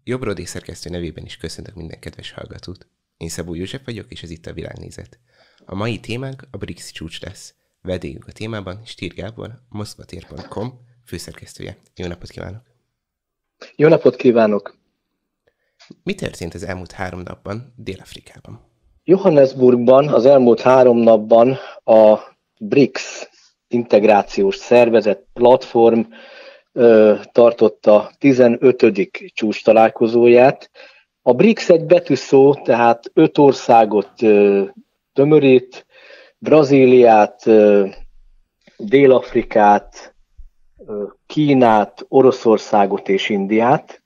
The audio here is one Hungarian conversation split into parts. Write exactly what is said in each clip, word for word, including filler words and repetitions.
Jobbról szerkesztő nevében is köszöntök minden kedves hallgatót. Én Szabó József vagyok, és ez itt a Világnézet. A mai témánk a BRICS csúcs lesz. Vendégünk a témában Stier Gábor, a moszkvatér pont com főszerkesztője. Jó napot kívánok! Jó napot kívánok! Mi történt az elmúlt három napban Dél-Afrikában? Johannesburgban az elmúlt három napban a BRICS integrációs szervezet platform ö, tartotta tizenötödik csúcs találkozóját. A BRICS egy betűszó, tehát öt országot ö, tömörít, Brazíliát, ö, Dél-Afrikát, ö, Kínát, Oroszországot és Indiát,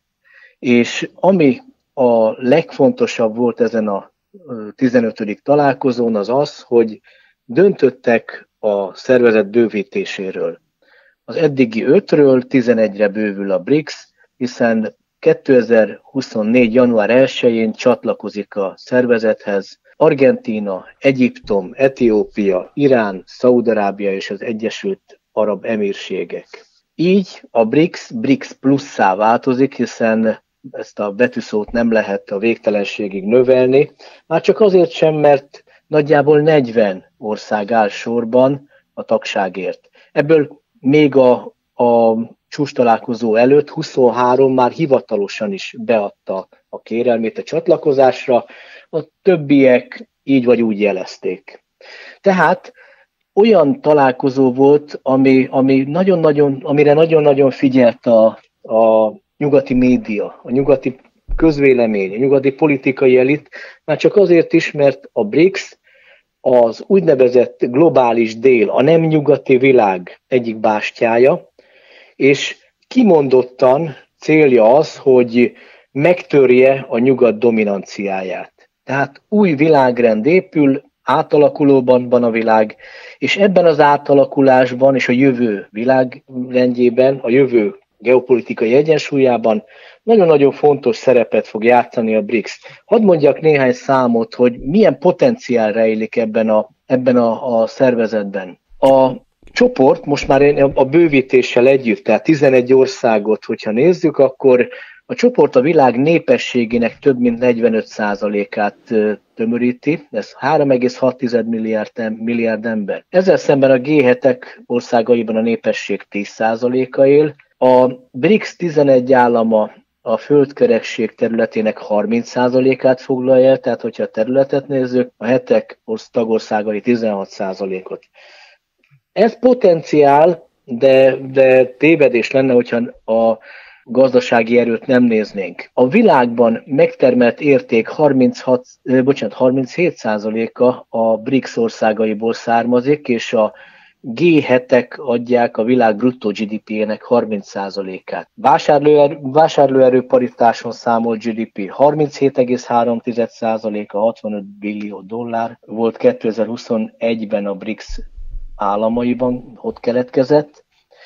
és ami a legfontosabb volt ezen a tizenötödik találkozón az az, hogy döntöttek a szervezet bővítéséről. Az eddigi ötről tizenegyre bővül a BRICS, hiszen kétezer-huszonnégy. január elsején csatlakozik a szervezethez Argentína, Egyiptom, Etiópia, Irán, Szaúd-Arábia és az Egyesült Arab Emírségek. Így a BRICS BRICS plusszá változik, hiszen ezt a betűszót nem lehet a végtelenségig növelni, már csak azért sem, mert nagyjából negyven ország áll sorban a tagságért. Ebből még a, a csúcs találkozó előtt huszonhárom már hivatalosan is beadta a kérelmét a csatlakozásra, a többiek így vagy úgy jelezték. Tehát olyan találkozó volt, ami, ami nagyon-nagyon, amire nagyon-nagyon figyelt a, a nyugati média, a nyugati közvélemény, a nyugati politikai elit, már csak azért is, mert a BRICS az úgynevezett globális dél, a nem nyugati világ egyik bástyája, és kimondottan célja az, hogy megtörje a nyugat dominanciáját. Tehát új világrend épül, átalakulóban van a világ, és ebben az átalakulásban és a jövő világrendjében, a jövő geopolitikai egyensúlyában nagyon-nagyon fontos szerepet fog játszani a BRICS. Hadd mondjak néhány számot, hogy milyen potenciál rejlik ebben a, ebben a, a szervezetben. A csoport most már a bővítéssel együtt, tehát tizenegy országot, hogyha nézzük, akkor a csoport a világ népességének több mint negyvenöt százalékát tömöríti, ez három egész hat milliárd, milliárd ember. Ezzel szemben a gé hetek országaiban a népesség tíz százaléka él, a BRICS tizenegy állama a földkerekség területének harminc százalékát foglalja el, tehát hogyha a területet nézzük, a hetek tagországai tizenhat százalékot. Ez potenciál, de, de tévedés lenne, hogyha a gazdasági erőt nem néznénk. A világban megtermelt érték harminchat, bocsánat, harminchét százaléka a BRICS országaiból származik, és a gé hetek adják a világ bruttó gé dé pé-nek harminc százalékát. Vásárlóerő, vásárlóerő paritáson számolt gé dé pé harminchét egész három százaléka, hatvanöt billió dollár volt kétezer-huszonegyben a BRICS államaiban, ott keletkezett,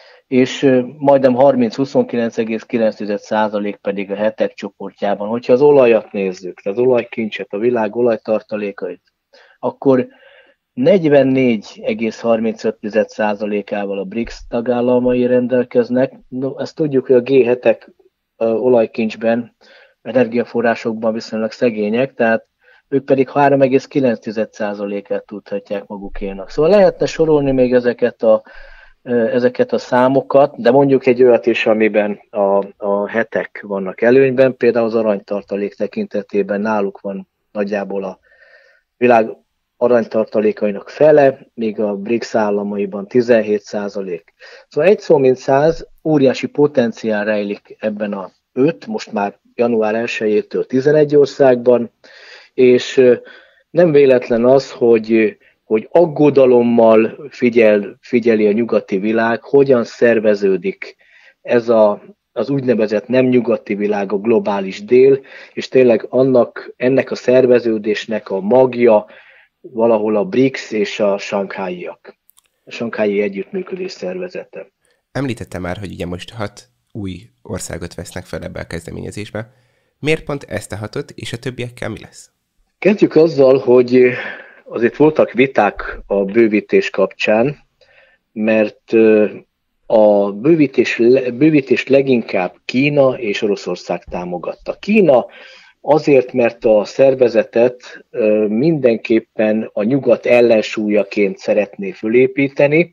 és majdnem harminc huszonkilenc egész kilenc százalék pedig a hetek csoportjában. Hogyha az olajat nézzük, az olajkincset, a világ olajtartalékait, akkor negyvennégy egész harmincöt százalékával a BRICS tagállamai rendelkeznek. No, ezt tudjuk, hogy a gé hetek olajkincsben, energiaforrásokban viszonylag szegények, tehát ők pedig három egész kilenc százalékát tudhatják magukénak. Szóval lehetne sorolni még ezeket a, ezeket a számokat, de mondjuk egy olyat is, amiben a, a hetek vannak előnyben, például az aranytartalék tekintetében náluk van nagyjából a világ aranytartalékainak fele, míg a BRICS államaiban tizenhét százalék. Szóval egy szó mint száz, óriási potenciál rejlik ebben a öt, most már január elsejétől tizenegy országban, és nem véletlen az, hogy, hogy aggodalommal figyel, figyeli a nyugati világ, hogyan szerveződik ez a, az úgynevezett nem nyugati világ, a globális dél, és tényleg annak, ennek a szerveződésnek a magja valahol a BRICS és a sanghályiak, a sanghályi együttműködés szervezete. Említette már, hogy ugye most hat új országot vesznek fel ebbe a kezdeményezésbe. Miért pont ezt a hatot, és a többiekkel mi lesz? Kezdjük azzal, hogy azért voltak viták a bővítés kapcsán, mert a bővítés, bővítést leginkább Kína és Oroszország támogatta. Kína azért, mert a szervezetet mindenképpen a nyugat ellensúlyaként szeretné fölépíteni,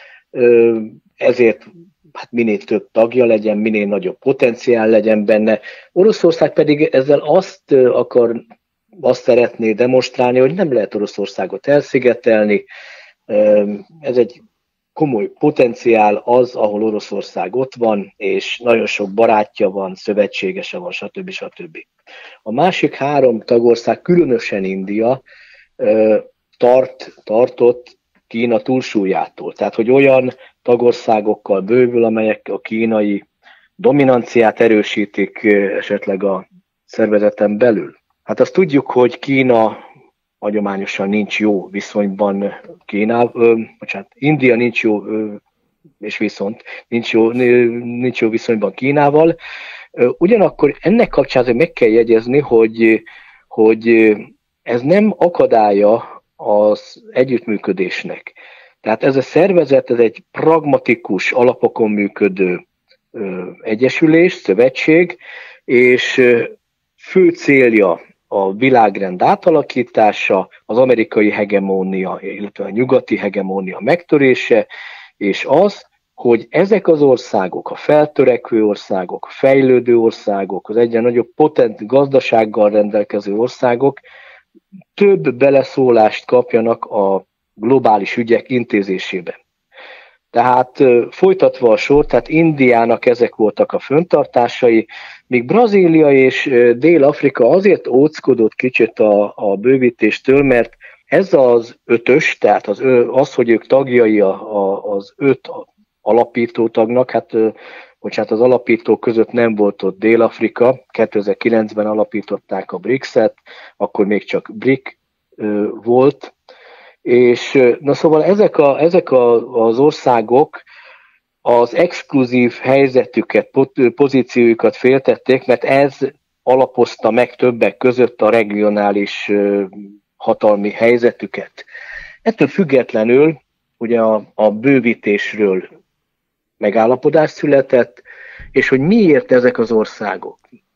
ezért hát minél több tagja legyen, minél nagyobb potenciál legyen benne. Oroszország pedig ezzel azt akar, azt szeretné demonstrálni, hogy nem lehet Oroszországot elszigetelni. Ez egy komoly potenciál az, ahol Oroszország ott van, és nagyon sok barátja van, szövetségese van, stb. stb. A másik három tagország, különösen India, tart, tartott Kína túlsúlyától. Tehát, hogy olyan tagországokkal bővül, amelyek a kínai dominanciát erősítik esetleg a szervezeten belül. Hát azt tudjuk, hogy Kína hagyományosan nincs jó viszonyban Kínával, bocsánat, India nincs jó, és viszont nincs jó, nincs jó viszonyban Kínával. Ugyanakkor ennek kapcsán meg kell jegyezni, hogy, hogy ez nem akadálya az együttműködésnek. Tehát ez a szervezet, ez egy pragmatikus alapokon működő egyesülés, szövetség, és fő célja a világrend átalakítása, az amerikai hegemónia, illetve a nyugati hegemónia megtörése, és az, hogy ezek az országok, a feltörekvő országok, a fejlődő országok, az egyre nagyobb potent gazdasággal rendelkező országok több beleszólást kapjanak a globális ügyek intézésébe. Tehát folytatva a sor, tehát Indiának ezek voltak a föntartásai, míg Brazília és Dél-Afrika azért óckodott kicsit a, a bővítéstől, mert ez az ötös, tehát az, az hogy ők tagjai a, a, az öt alapító tagnak, hát bocsánat, az alapítók között nem volt ott Dél-Afrika, kétezer-kilencben alapították a brikset, akkor még csak BRIC volt, és na szóval ezek, a, ezek a, az országok az exkluzív helyzetüket, pozíciójukat féltették, mert ez alapozta meg többek között a regionális hatalmi helyzetüket. Ettől függetlenül ugye a, a bővítésről megállapodás született, és hogy miért ezek az országok.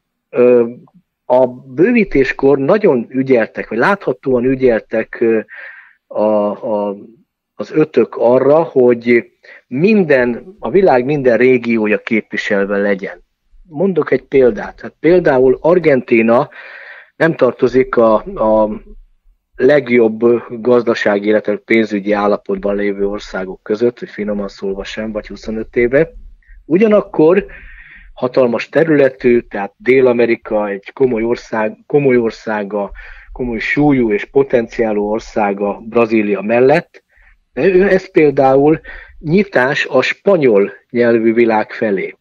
A bővítéskor nagyon ügyeltek, vagy láthatóan ügyeltek a, a, az ötök arra, hogy minden, a világ minden régiója képviselve legyen. Mondok egy példát. Hát például Argentína nem tartozik a, a legjobb gazdasági, illetve pénzügyi állapotban lévő országok között, hogy finoman szólva sem, vagy huszonöt éve. Ugyanakkor hatalmas területű, tehát Dél-Amerika egy komoly, ország, komoly országa, komoly súlyú és potenciálú országa Brazília mellett. De ez például nyitás a spanyol nyelvű világ felé.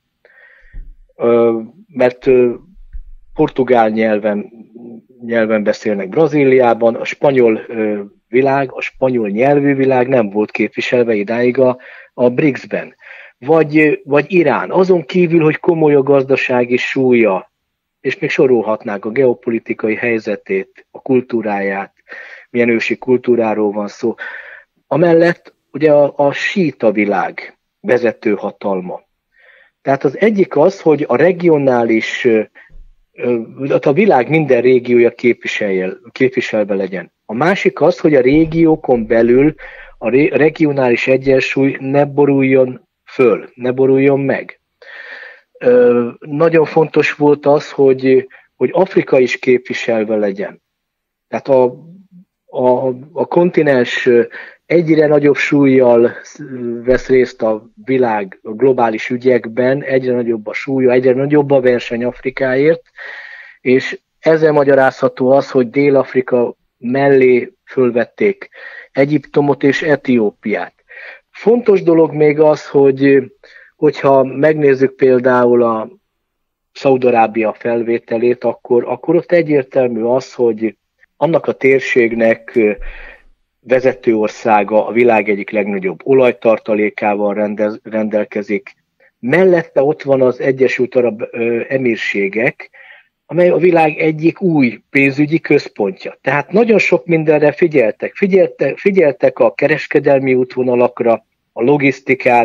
Mert portugál nyelven, nyelven beszélnek Brazíliában, a spanyol világ, a spanyol nyelvű világ nem volt képviselve idáig a, a briksen. Vagy, vagy Irán, azon kívül, hogy komoly a gazdasági súlya, és még sorolhatnánk a geopolitikai helyzetét, a kultúráját, milyen ősi kultúráról van szó. Amellett ugye a, a síita világ vezető hatalma. Tehát az egyik az, hogy a regionális, a világ minden régiója képviselve legyen. A másik az, hogy a régiókon belül a regionális egyensúly ne boruljon föl, ne boruljon meg. Ö, nagyon fontos volt az, hogy, hogy Afrika is képviselve legyen. Tehát a, a, a kontinens egyre nagyobb súllyal vesz részt a világ a globális ügyekben, egyre nagyobb a súlya, egyre nagyobb a verseny Afrikáért, és ezzel magyarázható az, hogy Dél-Afrika mellé fölvették Egyiptomot és Etiópiát. Fontos dolog még az, hogy hogyha megnézzük például a Szaúd-Arábia felvételét, akkor, akkor ott egyértelmű az, hogy annak a térségnek vezető országa, a világ egyik legnagyobb olajtartalékával rendez, rendelkezik. Mellette ott van az Egyesült Arab Emírségek, amely a világ egyik új pénzügyi központja. Tehát nagyon sok mindenre figyeltek. Figyeltek, figyeltek a kereskedelmi útvonalakra, a logisztikára,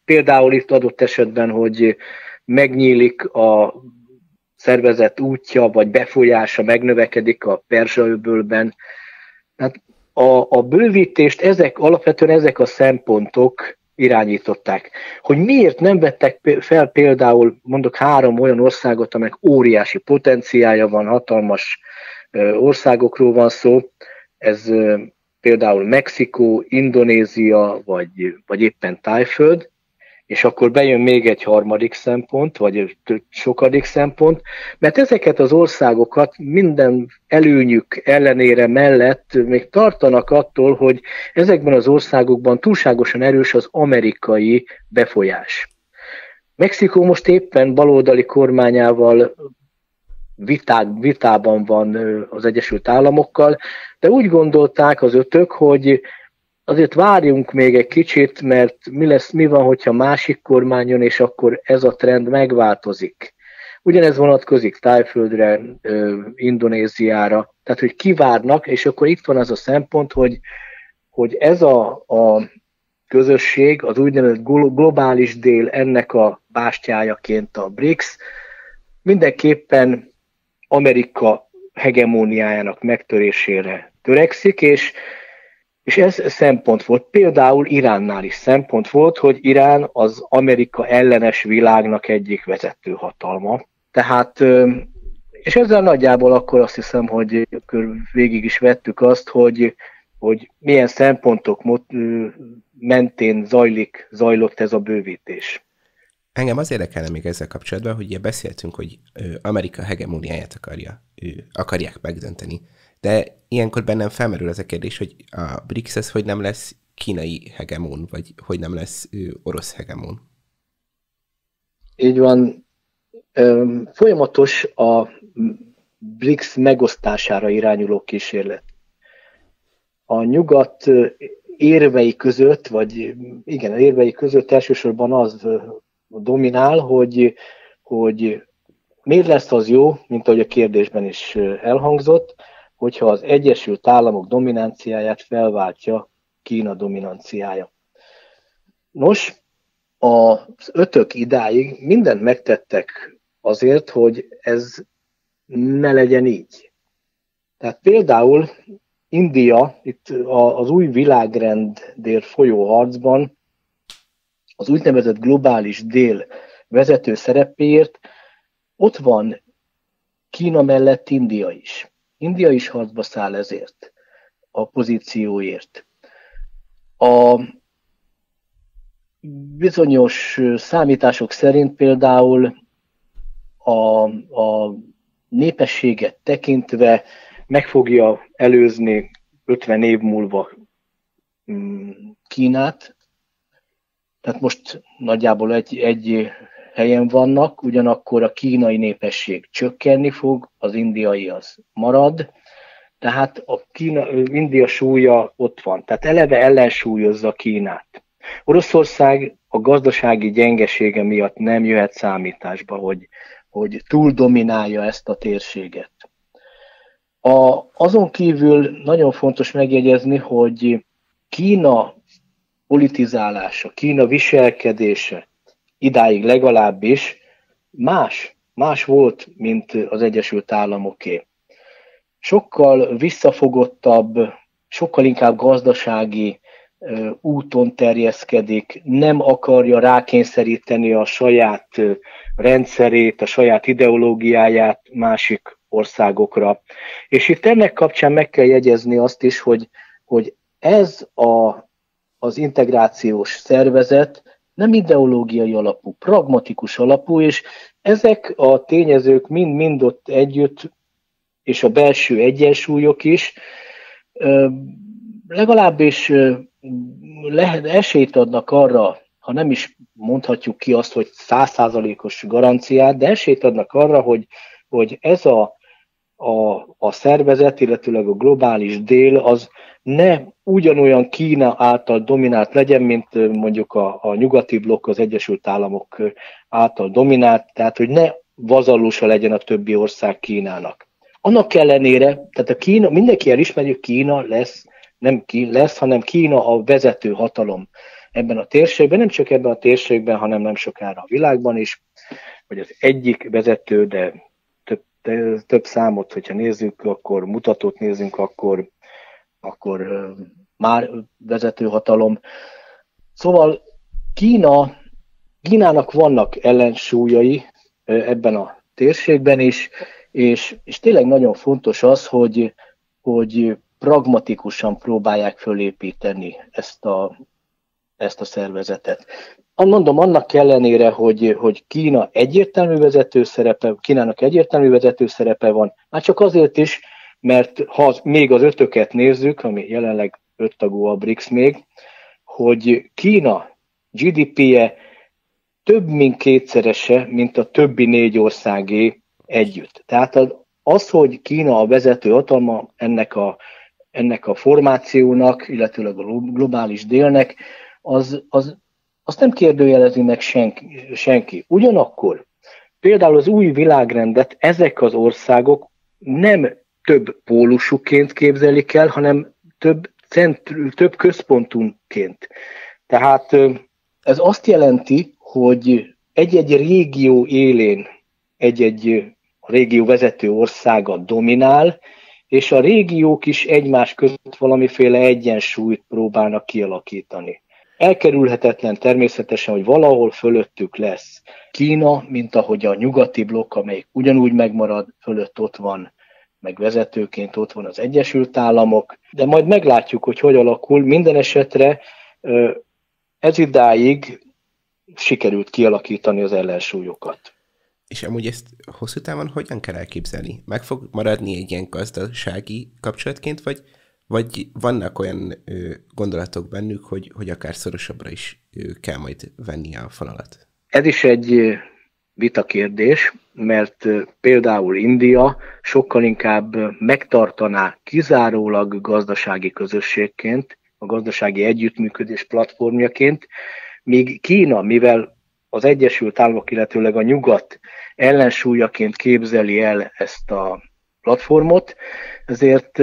például itt adott esetben, hogy megnyílik a szervezet útja, vagy befolyása megnövekedik a Perzsa-öbölben. Tehát a, a bővítést ezek, alapvetően ezek a szempontok irányították. Hogy miért nem vettek fel például, mondok három olyan országot, amelyek óriási potenciálja van, hatalmas országokról van szó, ez például Mexikó, Indonézia, vagy, vagy éppen Thaiföld, és akkor bejön még egy harmadik szempont, vagy sokadik szempont, mert ezeket az országokat minden előnyük ellenére mellett még tartanak attól, hogy ezekben az országokban túlságosan erős az amerikai befolyás. Mexikó most éppen baloldali kormányával viták, vitában van az Egyesült Államokkal, de úgy gondolták az ötök, hogy azért várjunk még egy kicsit, mert mi lesz, mi van, hogyha másik kormány jön, és akkor ez a trend megváltozik. Ugyanez vonatkozik Thaiföldre, Indonéziára, tehát hogy kivárnak, és akkor itt van az a szempont, hogy, hogy ez a, a közösség, az úgynevezett globális dél ennek a bástyájaként a BRICS, mindenképpen Amerika hegemóniájának megtörésére törekszik, és És ez szempont volt. Például Iránnál is szempont volt, hogy Irán az Amerika ellenes világnak egyik vezető hatalma. Tehát, és ezzel nagyjából akkor azt hiszem, hogy végig is vettük azt, hogy, hogy milyen szempontok mentén zajlik, zajlott ez a bővítés. Engem az érdekelne még ezzel kapcsolatban, hogy ugye beszéltünk, hogy Amerika hegemóniáját akarja, akarják megdönteni. De ilyenkor bennem felmerül az a kérdés, hogy a BRICS ez hogy nem lesz kínai hegemón, vagy hogy nem lesz orosz hegemón? Így van. Folyamatos a BRICS megosztására irányuló kísérlet. A nyugat érvei között, vagy igen, a érvei között elsősorban az dominál, hogy, hogy miért lesz az jó, mint ahogy a kérdésben is elhangzott, hogyha az Egyesült Államok dominanciáját felváltja Kína dominanciája. Nos, az ötök idáig mindent megtettek azért, hogy ez ne legyen így. Tehát például India itt az új világrendért folyó harcban az úgynevezett globális dél vezető szerepéért ott van Kína mellett India is. India is harcba száll ezért, a pozícióért. A bizonyos számítások szerint például a, a népességet tekintve meg fogja előzni ötven év múlva Kínát. Tehát most nagyjából egy, egy helyen vannak, ugyanakkor a kínai népesség csökkenni fog, az indiai az marad, tehát a Kína, India súlya ott van, tehát eleve ellensúlyozza Kínát. Oroszország a gazdasági gyengesége miatt nem jöhet számításba, hogy, hogy túl dominálja ezt a térséget. A, azon kívül nagyon fontos megjegyezni, hogy Kína politizálása, Kína viselkedése idáig legalábbis más, más volt, mint az Egyesült Államoké. Sokkal visszafogottabb, sokkal inkább gazdasági uh, úton terjeszkedik, nem akarja rákényszeríteni a saját uh, rendszerét, a saját ideológiáját másik országokra. És itt ennek kapcsán meg kell jegyezni azt is, hogy, hogy ez a, az integrációs szervezet nem ideológiai alapú, pragmatikus alapú, és ezek a tényezők mind-mind ott együtt, és a belső egyensúlyok is, legalábbis lehet, esélyt adnak arra, ha nem is mondhatjuk ki azt, hogy száz százalékos garanciát, de esélyt adnak arra, hogy, hogy ez a, a, a szervezet, illetőleg a globális dél, az ne ugyanolyan Kína által dominált legyen, mint mondjuk a, a nyugati blokk, az Egyesült Államok által dominált, tehát hogy ne vazallusa legyen a többi ország Kínának. Annak ellenére, tehát a Kína, mindenki elismerjük, Kína lesz, nem Kína lesz, hanem Kína a vezető hatalom ebben a térségben, nem csak ebben a térségben, hanem nem sokára a világban is, hogy az egyik vezető, de több, több számot, hogyha nézzük, akkor mutatót nézzünk, akkor, akkor már vezető hatalom. Szóval Kína, Kínának vannak ellensúlyai ebben a térségben is, és, és tényleg nagyon fontos az, hogy, hogy pragmatikusan próbálják fölépíteni ezt a, ezt a szervezetet. Mondom, annak ellenére, hogy, hogy Kína egyértelmű vezető szerepe, Kínának egyértelmű vezető szerepe van, már csak azért is, mert ha még az ötöket nézzük, ami jelenleg öt tagú a BRICS még, hogy Kína gé dé pé-je több mint kétszerese, mint a többi négy országé együtt. Tehát az, hogy Kína a vezető hatalma ennek a, ennek a formációnak, illetőleg a globális délnek, az, az, azt nem kérdőjelezi meg senki, senki. Ugyanakkor például az új világrendet ezek az országok nem több pólusukként képzelik el, hanem több, centr, több központunként. Tehát ez azt jelenti, hogy egy-egy régió élén egy-egy régió vezető országa dominál, és a régiók is egymás között valamiféle egyensúlyt próbálnak kialakítani. Elkerülhetetlen természetesen, hogy valahol fölöttük lesz Kína, mint ahogy a nyugati blokk, amelyik ugyanúgy megmarad, fölött ott van, meg vezetőként ott van az Egyesült Államok, de majd meglátjuk, hogy hogy alakul. Minden esetre ez idáig sikerült kialakítani az ellensúlyokat. És amúgy ezt hosszú távon hogyan kell elképzelni? Meg fog maradni egy ilyen gazdasági kapcsolatként, vagy, vagy vannak olyan ö, gondolatok bennük, hogy, hogy akár szorosabbra is ö, kell majd venni a fonalat? Ez is egy vitakérdés, mert például India sokkal inkább megtartaná kizárólag gazdasági közösségként, a gazdasági együttműködés platformjaként, míg Kína, mivel az Egyesült Államok, illetőleg a nyugat ellensúlyaként képzeli el ezt a platformot, ezért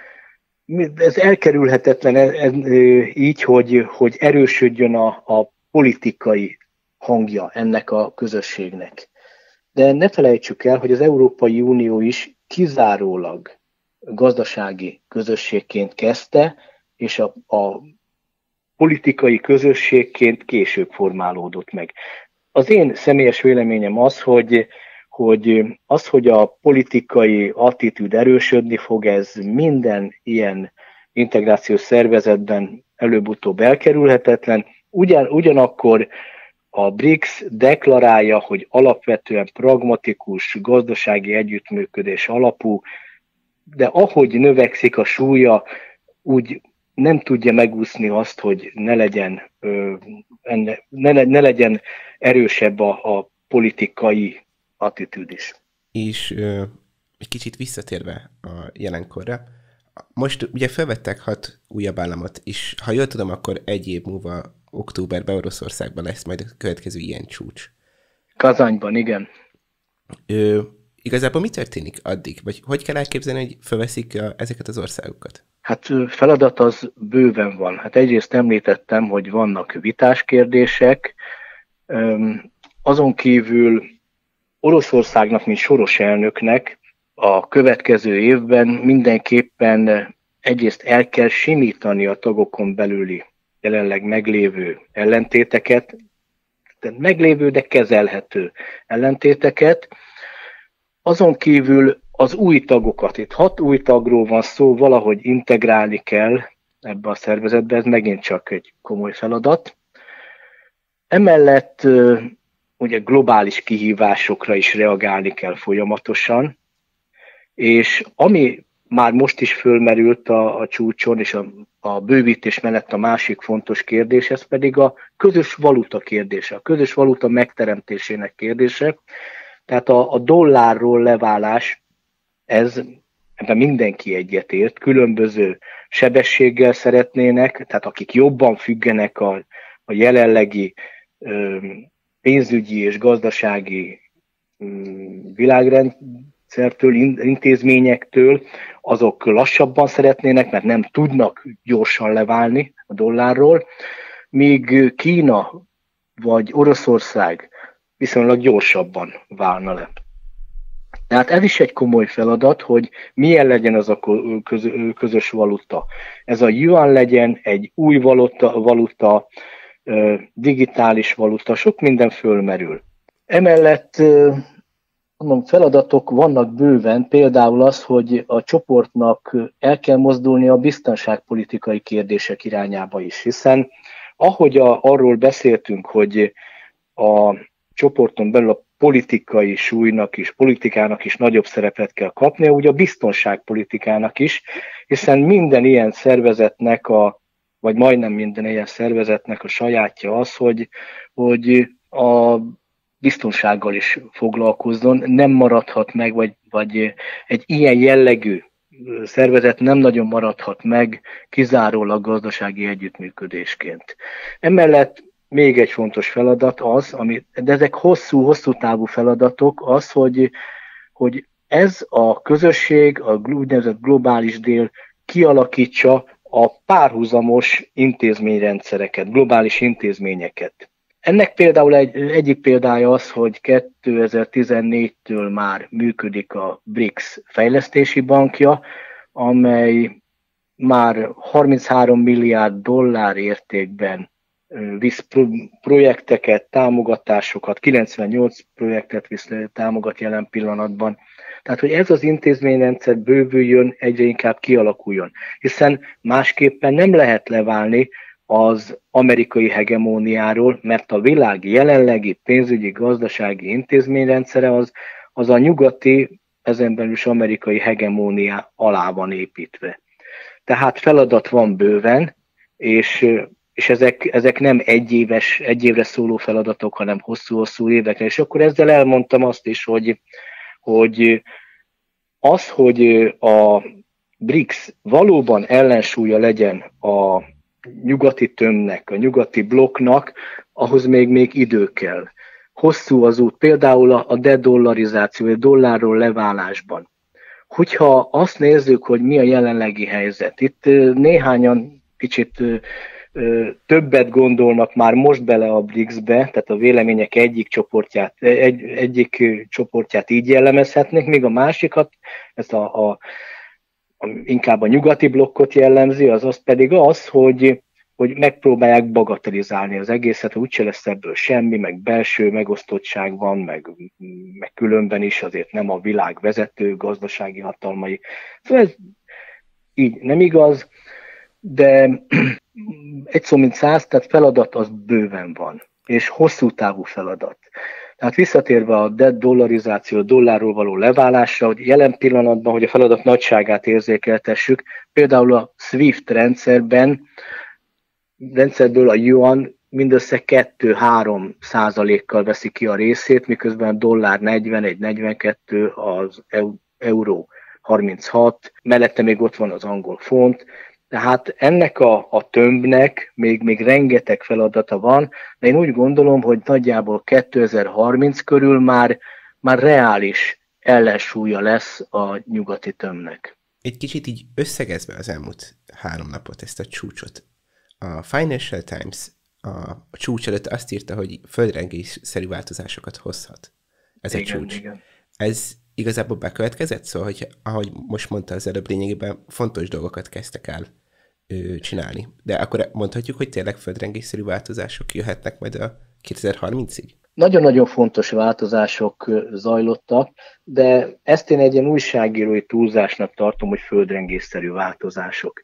ez elkerülhetetlen ez, így, hogy, hogy erősödjön a, a politikai hangja ennek a közösségnek. De ne felejtsük el, hogy az Európai Unió is kizárólag gazdasági közösségként kezdte, és a, a politikai közösségként később formálódott meg. Az én személyes véleményem az, hogy, hogy az, hogy a politikai attitűd erősödni fog, ez minden ilyen integrációs szervezetben előbb-utóbb elkerülhetetlen. Ugyan, ugyanakkor a BRICS deklarálja, hogy alapvetően pragmatikus, gazdasági együttműködés alapú, de ahogy növekszik a súlya, úgy nem tudja megúszni azt, hogy ne legyen, ne, ne legyen erősebb a, a politikai attitűd is. És ö, egy kicsit visszatérve a jelenkorra, most ugye felvettek hat újabb államot, és ha jól tudom, akkor egy év múlva októberben Oroszországban lesz majd a következő ilyen csúcs. Kazanyban, igen. Ö, igazából mi történik addig? Vagy hogy kell elképzelni, hogy felveszik a, ezeket az országokat? Hát feladat az bőven van. Hát egyrészt említettem, hogy vannak vitás kérdések, azon kívül Oroszországnak, mint soros elnöknek a következő évben mindenképpen egyrészt el kell simítani a tagokon belüli jelenleg meglévő ellentéteket, tehát meglévő, de kezelhető ellentéteket. Azon kívül az új tagokat, itt hat új tagról van szó, valahogy integrálni kell ebbe a szervezetbe, ez megint csak egy komoly feladat. Emellett ugye globális kihívásokra is reagálni kell folyamatosan, és ami már most is fölmerült a, a csúcson, és a, a bővítés mellett a másik fontos kérdés, ez pedig a közös valuta kérdése, a közös valuta megteremtésének kérdése. Tehát a, a dollárról leválás, ez, ebben mindenki egyetért, különböző sebességgel szeretnének, tehát akik jobban függenek a, a jelenlegi ö, pénzügyi és gazdasági ö, világrendszertől, intézményektől, azok lassabban szeretnének, mert nem tudnak gyorsan leválni a dollárról. míg Kína vagy Oroszország viszonylag gyorsabban válna le. Tehát ez is egy komoly feladat, hogy milyen legyen az a közös valuta. Ez a yuan legyen egy új valuta, valuta, digitális valuta, sok minden fölmerül. Emellett mondom, feladatok vannak bőven, például az, hogy a csoportnak el kell mozdulni a biztonságpolitikai kérdések irányába is, hiszen ahogy a, arról beszéltünk, hogy a csoporton belül a politikai súlynak is, politikának is nagyobb szerepet kell kapnia, úgy a biztonságpolitikának is, hiszen minden ilyen szervezetnek, a, vagy majdnem minden ilyen szervezetnek a sajátja az, hogy, hogy a biztonsággal is foglalkozzon, nem maradhat meg, vagy, vagy egy ilyen jellegű szervezet nem nagyon maradhat meg kizárólag gazdasági együttműködésként. Emellett még egy fontos feladat az, ami, de ezek hosszú-hosszú távú feladatok, az, hogy, hogy ez a közösség, a úgynevezett globális dél kialakítsa a párhuzamos intézményrendszereket, globális intézményeket. Ennek például egy, egyik példája az, hogy kétezer-tizennégytől már működik a BRICS fejlesztési bankja, amely már harminchárom milliárd dollár értékben visz projekteket, támogatásokat, kilencvennyolc projektet visz támogat jelen pillanatban. Tehát, hogy ez az intézményrendszer bővüljön, egyre inkább kialakuljon. Hiszen másképpen nem lehet leválni az amerikai hegemóniáról, mert a világ jelenlegi pénzügyi, gazdasági intézményrendszere az, az a nyugati, ezen belül is amerikai hegemónia alá van építve. Tehát feladat van bőven, és és ezek, ezek nem egyéves, egy évre szóló feladatok, hanem hosszú-hosszú évekre. És akkor ezzel elmondtam azt is, hogy, hogy az, hogy a BRICS valóban ellensúlya legyen a nyugati tömbnek, a nyugati blokknak, ahhoz még, még idő kell. Hosszú az út, például a dedollarizáció, a dollárról leválásban. Hogyha azt nézzük, hogy mi a jelenlegi helyzet, itt néhányan kicsit többet gondolnak már most bele a BRICS-be, tehát a vélemények egyik csoportját, egy, egyik csoportját így jellemezhetnék, míg a másikat, ezt a, a, a, inkább a nyugati blokkot jellemzi, az az pedig az, hogy, hogy megpróbálják bagatelizálni az egészet, úgyse lesz ebből semmi, meg belső megosztottság van, meg, meg különben is azért nem a világ vezető gazdasági hatalmai. Szóval ez így nem igaz, de egy szó mint száz, tehát feladat az bőven van, és hosszú távú feladat. Tehát visszatérve a dollarizáció, a dollárról való leválásra, hogy jelen pillanatban, hogy a feladat nagyságát érzékeltessük, például a SWIFT rendszerben, rendszerből a yuan mindössze kettő-három százalékkal veszi ki a részét, miközben a dollár negyvenegy negyvenkettő, az euró harminchat, mellette még ott van az angol font. Tehát ennek a, a tömbnek még, még rengeteg feladata van, de én úgy gondolom, hogy nagyjából kétezer-harminc körül már, már reális ellensúlya lesz a nyugati tömbnek. Egy kicsit így összegezve az elmúlt három napot, ezt a csúcsot. A Financial Times a, a csúcs előtt azt írta, hogy földrengésszerű változásokat hozhat. Ez igen, a csúcs. Igen. Ez igazából bekövetkezett, szóval, hogy ahogy most mondta az előbb, lényegében fontos dolgokat kezdtek el ö, csinálni. De akkor mondhatjuk, hogy tényleg földrengésszerű változások jöhetnek majd a kétezer-harmincig? Nagyon-nagyon fontos változások zajlottak, de ezt én egy ilyen újságírói túlzásnak tartom, hogy földrengésszerű változások.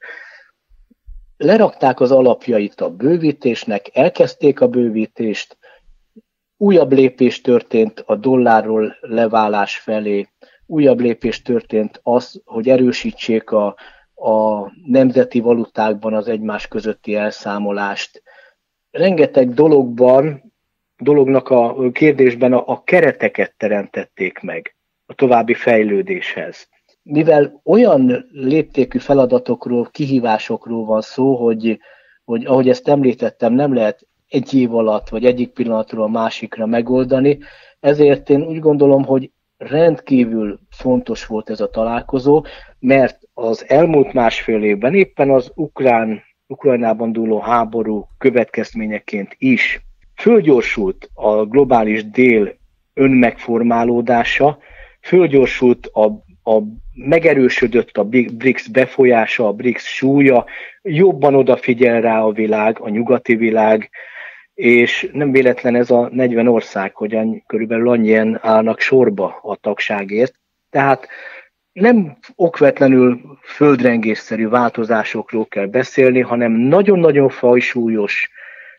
Lerakták az alapjait a bővítésnek, elkezdték a bővítést, újabb lépés történt a dollárról leválás felé, újabb lépés történt az, hogy erősítsék a, a nemzeti valutákban az egymás közötti elszámolást. Rengeteg dologban, dolognak a kérdésben a, a kereteket teremtették meg a további fejlődéshez. Mivel olyan léptékű feladatokról, kihívásokról van szó, hogy, hogy ahogy ezt említettem, nem lehet egy év alatt, vagy egyik pillanatról a másikra megoldani, ezért én úgy gondolom, hogy rendkívül fontos volt ez a találkozó, mert az elmúlt másfél évben éppen az ukrán Ukrajnában dúló háború következményeként is fölgyorsult a globális dél önmegformálódása, fölgyorsult a, a megerősödött a BRICS befolyása, a BRICS súlya, jobban odafigyel rá a világ, a nyugati világ, és nem véletlen ez a negyven ország, hogy körülbelül annyian állnak sorba a tagságért. Tehát nem okvetlenül földrengésszerű változásokról kell beszélni, hanem nagyon-nagyon fajsúlyos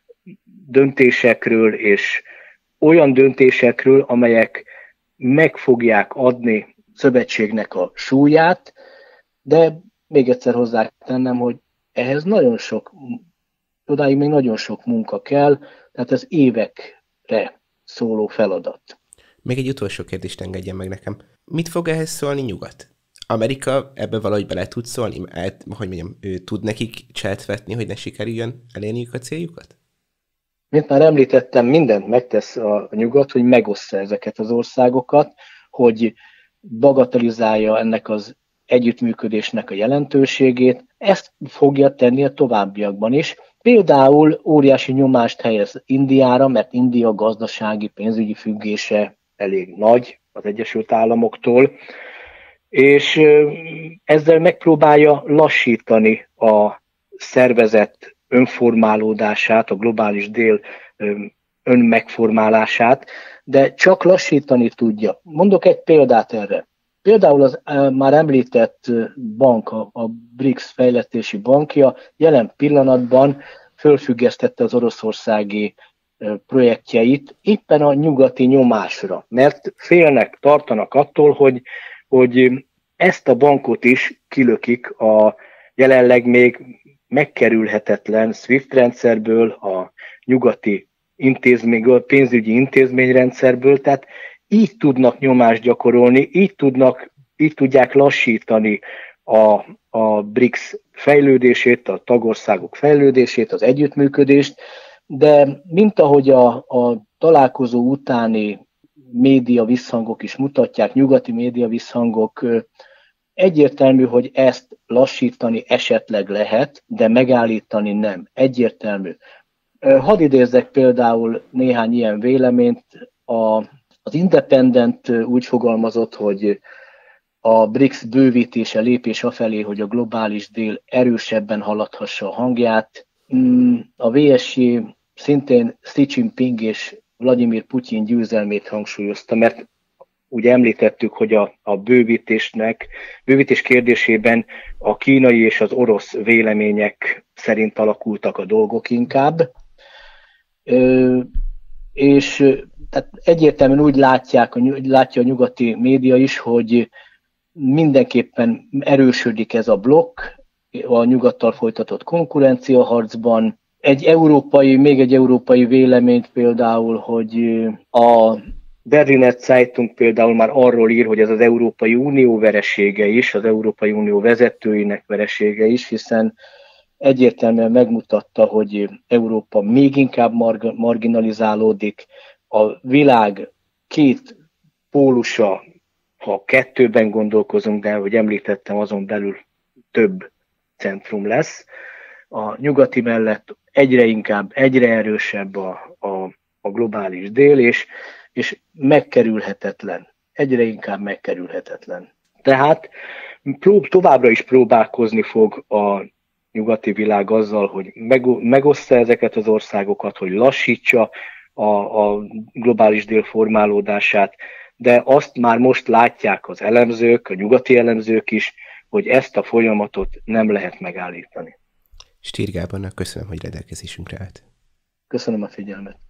döntésekről és olyan döntésekről, amelyek meg fogják adni szövetségnek a súlyát, de még egyszer hozzátennem, hogy ehhez nagyon sok, odáig még nagyon sok munka kell, tehát ez évekre szóló feladat. Még egy utolsó kérdést engedjen meg nekem. Mit fog ehhez szólni nyugat? Amerika ebbe valahogy bele tud szólni? El, hogy mondjam, ő tud nekik cselt vetni, hogy ne sikerüljön elérniük a céljukat? Mint már említettem, mindent megtesz a nyugat, hogy megossza ezeket az országokat, hogy bagatelizálja ennek az együttműködésnek a jelentőségét. Ezt fogja tenni a továbbiakban is. Például óriási nyomást helyez Indiára, mert India gazdasági, pénzügyi függése elég nagy az Egyesült Államoktól, és ezzel megpróbálja lassítani a szervezet önformálódását, a globális dél önmegformálását, de csak lassítani tudja. Mondok egy példát erre. Például az már említett bank, a BRICS fejlesztési bankja jelen pillanatban fölfüggesztette az oroszországi projektjeit éppen a nyugati nyomásra, mert félnek, tartanak attól, hogy, hogy ezt a bankot is kilökik a jelenleg még megkerülhetetlen SWIFT rendszerből, a nyugati intézmény, a pénzügyi intézményrendszerből, tehát így tudnak nyomást gyakorolni, így, tudnak, így tudják lassítani a, a BRICS fejlődését, a tagországok fejlődését, az együttműködést, de mint ahogy a, a találkozó utáni média visszhangok is mutatják, nyugati média visszhangok, egyértelmű, hogy ezt lassítani esetleg lehet, de megállítani nem. Egyértelmű. Hadd idézzek például néhány ilyen véleményt. A, az Independent úgy fogalmazott, hogy a BRICS bővítése lépés afelé, hogy a globális dél erősebben haladhassa a hangját. A vé es jé szintén Xi Jinping és Vladimir Putyin győzelmét hangsúlyozta, mert ugye említettük, hogy a, a bővítésnek, bővítés kérdésében a kínai és az orosz vélemények szerint alakultak a dolgok inkább. Ö, és tehát egyértelműen úgy látják, látja a nyugati média is, hogy mindenképpen erősödik ez a blokk a nyugattal folytatott konkurenciaharcban. Egy európai, még egy európai véleményt például, hogy a Berliner Zeitung például már arról ír, hogy ez az Európai Unió veresége is, az Európai Unió vezetőinek veresége is, hiszen egyértelműen megmutatta, hogy Európa még inkább marg- marginalizálódik. A világ két pólusa, ha kettőben gondolkozunk, de ahogy említettem, azon belül több centrum lesz. A nyugati mellett egyre inkább, egyre erősebb a, a, a globális dél, és, és megkerülhetetlen, egyre inkább megkerülhetetlen. Tehát prób, továbbra is próbálkozni fog a nyugati világ azzal, hogy meg, megossza ezeket az országokat, hogy lassítsa a, a globális dél formálódását, de azt már most látják az elemzők, a nyugati elemzők is, hogy ezt a folyamatot nem lehet megállítani. Stýr Gábornak köszönöm, hogy rendelkezésünkre állt. Köszönöm a figyelmet.